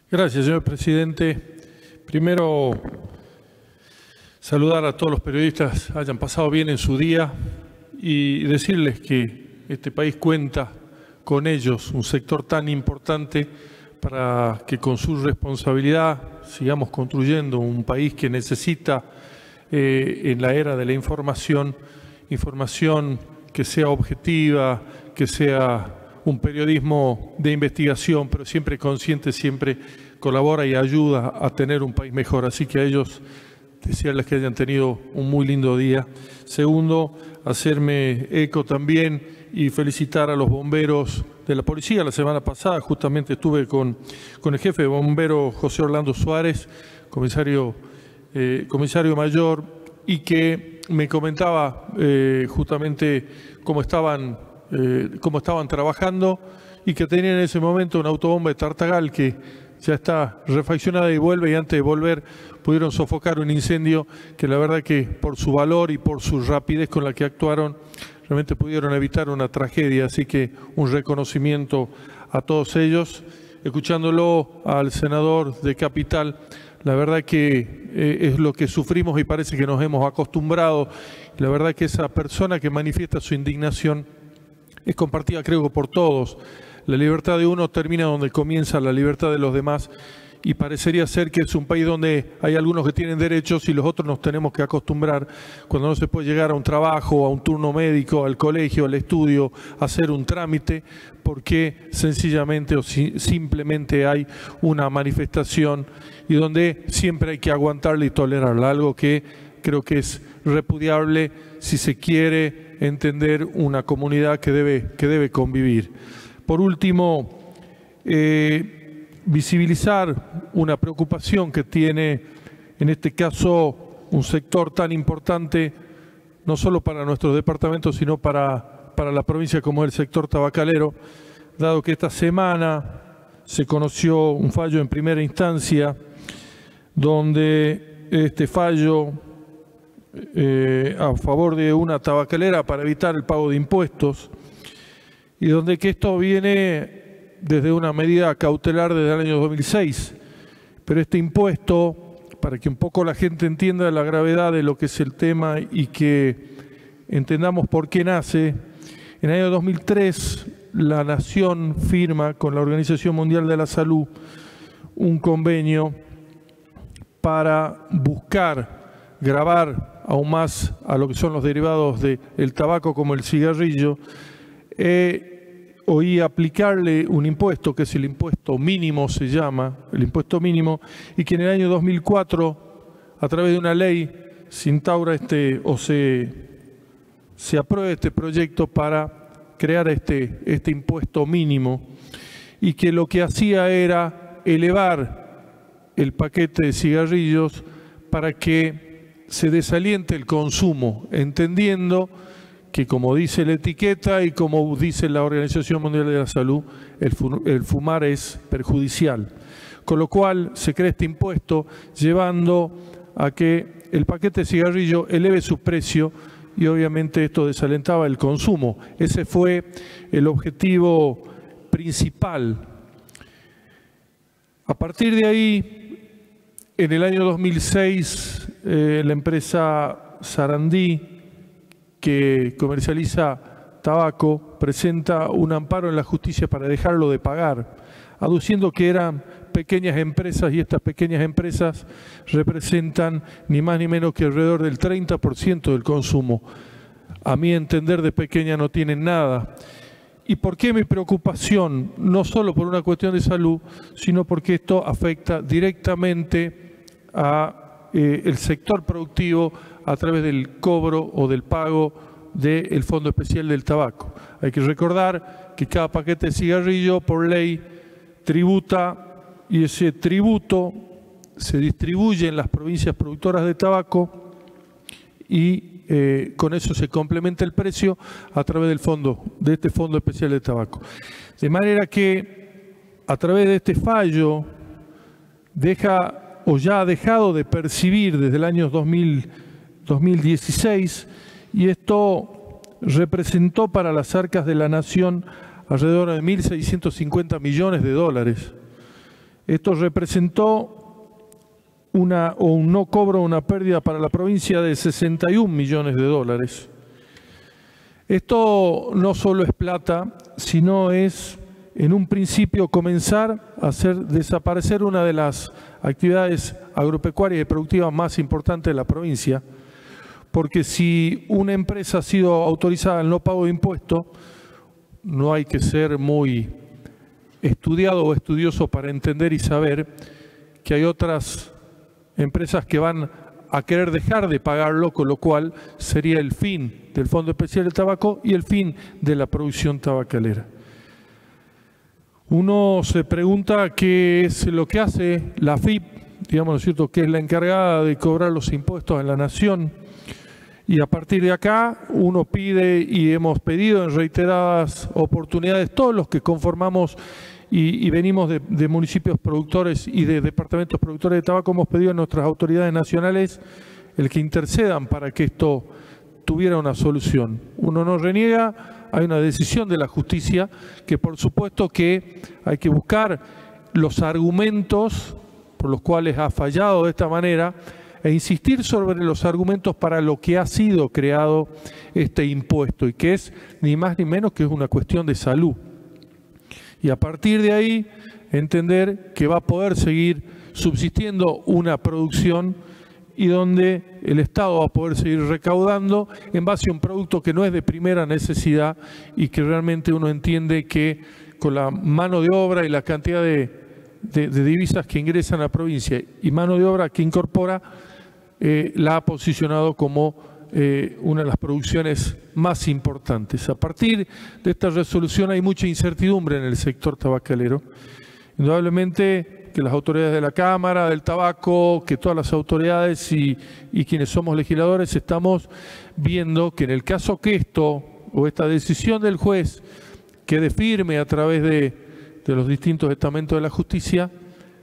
Gracias, señor presidente. Primero, saludar a todos los periodistas, hayan pasado bien en su día y decirles que este país cuenta con ellos, un sector tan importante para que con su responsabilidad sigamos construyendo un país que necesita en la era de la información que sea objetiva, que sea un periodismo de investigación, pero siempre consciente, siempre colabora y ayuda a tener un país mejor. Así que a ellos desearles que hayan tenido un muy lindo día. Segundo, hacerme eco también y felicitar a los bomberos de la policía. La semana pasada justamente estuve con el jefe de bomberos, José Orlando Suárez, comisario mayor, y que me comentaba justamente cómo estaban trabajando y que tenían en ese momento una autobomba de Tartagal que ya está refaccionada y vuelve, y antes de volver pudieron sofocar un incendio que la verdad que por su valor y por su rapidez con la que actuaron realmente pudieron evitar una tragedia. Así que un reconocimiento a todos ellos. Escuchándolo al senador de Capital, la verdad que es lo que sufrimos y parece que nos hemos acostumbrado. La verdad que esa persona que manifiesta su indignación es compartida, creo que por todos. La libertad de uno termina donde comienza la libertad de los demás, y parecería ser que es un país donde hay algunos que tienen derechos y los otros nos tenemos que acostumbrar cuando no se puede llegar a un trabajo, a un turno médico, al colegio, al estudio, a hacer un trámite, porque sencillamente o simplemente hay una manifestación y donde siempre hay que aguantarla y tolerarla, algo que creo que es repudiable si se quiere entender una comunidad que debe convivir. Por último, visibilizar una preocupación que tiene, en este caso, un sector tan importante, no solo para nuestros departamentos, sino para la provincia, como el sector tabacalero, dado que esta semana se conoció un fallo en primera instancia, donde este fallo a favor de una tabacalera para evitar el pago de impuestos, y donde que esto viene desde una medida cautelar desde el año 2006. Pero este impuesto, para que un poco la gente entienda la gravedad de lo que es el tema y que entendamos por qué nace, en el año 2003 la Nación firma con la Organización Mundial de la Salud un convenio para buscar gravar aún más a lo que son los derivados del tabaco como el cigarrillo, y aplicarle un impuesto que es el impuesto mínimo, se llama, el impuesto mínimo, y que en el año 2004, a través de una ley, se instaura se aprueba este proyecto para crear este impuesto mínimo, y que lo que hacía era elevar el paquete de cigarrillos para que se desaliente el consumo, entendiendo que, como dice la etiqueta y como dice la Organización Mundial de la Salud, el fumar es perjudicial. Con lo cual se crea este impuesto llevando a que el paquete de cigarrillo eleve su precio, y obviamente esto desalentaba el consumo. Ese fue el objetivo principal. A partir de ahí, en el año 2006, la empresa Sarandí, que comercializa tabaco, presenta un amparo en la justicia para dejarlo de pagar, aduciendo que eran pequeñas empresas, y estas pequeñas empresas representan ni más ni menos que alrededor del 30% del consumo. A mi entender, de pequeña no tienen nada. ¿Y por qué mi preocupación? No solo por una cuestión de salud, sino porque esto afecta directamente al sector productivo a través del cobro o del pago del Fondo Especial del Tabaco. Hay que recordar que cada paquete de cigarrillo por ley tributa, y ese tributo se distribuye en las provincias productoras de tabaco, y con eso se complementa el precio a través de este Fondo Especial de Tabaco. De manera que a través de este fallo ya ha dejado de percibir desde el año 2016, y esto representó para las arcas de la Nación alrededor de 1.650 millones de dólares. Esto representó un no cobro, una pérdida para la provincia de 61 millones de dólares. Esto no solo es plata, sino es, en un principio, comenzar a hacer desaparecer una de las actividades agropecuarias y productivas más importantes de la provincia, porque si una empresa ha sido autorizada al no pago de impuestos, no hay que ser muy estudiado o estudioso para entender y saber que hay otras empresas que van a querer dejar de pagarlo, con lo cual sería el fin del Fondo Especial del Tabaco y el fin de la producción tabacalera. Uno se pregunta qué es lo que hace la AFIP, digamos, ¿no es cierto?, que es la encargada de cobrar los impuestos en la nación. Y a partir de acá uno pide y hemos pedido en reiteradas oportunidades, todos los que conformamos y venimos de municipios productores y de departamentos productores de tabaco, hemos pedido a nuestras autoridades nacionales el que intercedan para que esto tuviera una solución. Uno no reniega, hay una decisión de la justicia que por supuesto que hay que buscar los argumentos por los cuales ha fallado de esta manera e insistir sobre los argumentos para lo que ha sido creado este impuesto y que es ni más ni menos que es una cuestión de salud. Y a partir de ahí entender que va a poder seguir subsistiendo una producción y donde el Estado va a poder seguir recaudando en base a un producto que no es de primera necesidad y que realmente uno entiende que con la mano de obra y la cantidad de divisas que ingresan a la provincia y mano de obra que incorpora, la ha posicionado como una de las producciones más importantes. A partir de esta resolución hay mucha incertidumbre en el sector tabacalero. Indudablemente que las autoridades de la Cámara, del tabaco, que todas las autoridades y quienes somos legisladores estamos viendo que en el caso que esto o esta decisión del juez quede firme a través de los distintos estamentos de la justicia,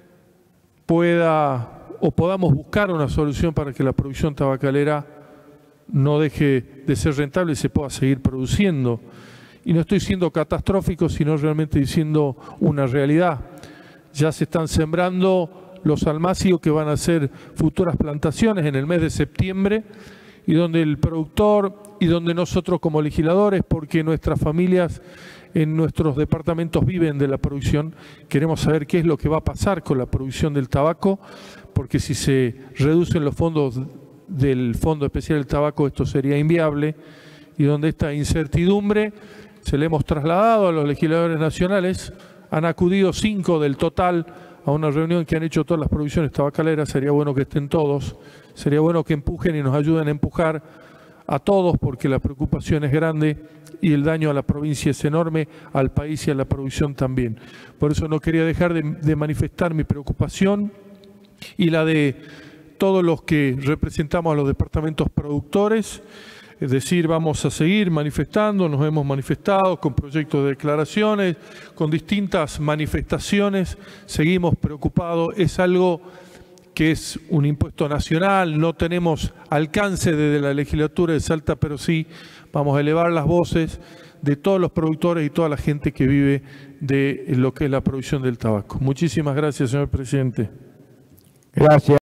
podamos buscar una solución para que la producción tabacalera no deje de ser rentable y se pueda seguir produciendo. Y no estoy siendo catastrófico, sino realmente diciendo una realidad. Ya se están sembrando los almácigos que van a ser futuras plantaciones en el mes de septiembre y donde el productor y donde nosotros como legisladores, porque nuestras familias en nuestros departamentos viven de la producción, queremos saber qué es lo que va a pasar con la producción del tabaco, porque si se reducen los fondos del Fondo Especial del Tabaco esto sería inviable y donde esta incertidumbre se le hemos trasladado a los legisladores nacionales. Han acudido 5 del total a una reunión que han hecho todas las producciones tabacaleras. Sería bueno que estén todos, sería bueno que empujen y nos ayuden a empujar a todos porque la preocupación es grande y el daño a la provincia es enorme, al país y a la producción también. Por eso no quería dejar de manifestar mi preocupación y la de todos los que representamos a los departamentos productores, es decir, vamos a seguir manifestando, nos hemos manifestado con proyectos de declaraciones, con distintas manifestaciones, seguimos preocupados, es algo que es un impuesto nacional, no tenemos alcance desde la legislatura de Salta, pero sí vamos a elevar las voces de todos los productores y toda la gente que vive de lo que es la producción del tabaco. Muchísimas gracias, señor presidente. Gracias.